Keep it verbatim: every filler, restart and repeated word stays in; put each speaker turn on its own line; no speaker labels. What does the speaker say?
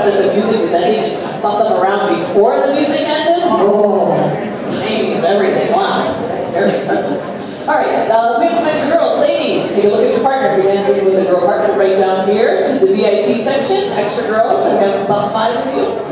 out that the music was ending and spun them around before the music ended? Oh, timing is everything. Wow, that's very impressive. All right, uh, we have some extra girls. Ladies, take a look at your partner. If you're dancing with a girl partner, right down here to the V I P section. Extra girls, and we have about five of you.